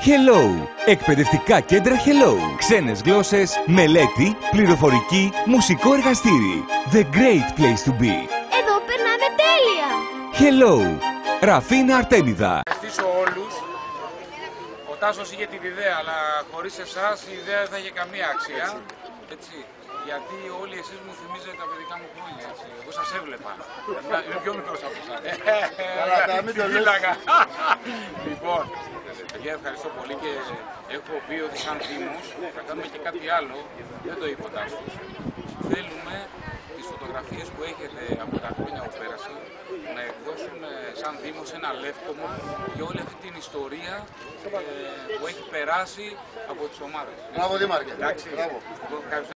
Hello! Εκπαιδευτικά κέντρα Hello. Ξένες γλώσσες, μελέτη, πληροφορική, μουσικό εργαστήρι. The great place to be. Εδώ περνάμε τέλεια! Hello! Ραφίνα Αρτέμιδα. Ευχαριστήσω όλους. Ο Τάσος είχε την ιδέα, αλλά χωρίς εσάς η ιδέα δεν θα είχε καμία αξία. Έτσι. Γιατί όλοι εσείς μου θυμίζετε τα παιδικά μου χρόνια. Έτσι. Εγώ σας έβλεπα. Είμαι πιο μικρός από εσάς. Λοιπόν, παιδιά, ευχαριστώ πολύ και έχω πει ότι σαν Δήμος θα κάνουμε και κάτι άλλο. Δεν το είπα Τάσος. Θέλουμε τις φωτογραφίες που έχετε από τα χρόνια που πέρασαν να εκδώσουμε σαν Δήμος ένα λεύκομο για όλη αυτή την ιστορία που έχει περάσει από τις ομάδες. Μπράβο Δήμαρχε. Εντάξει.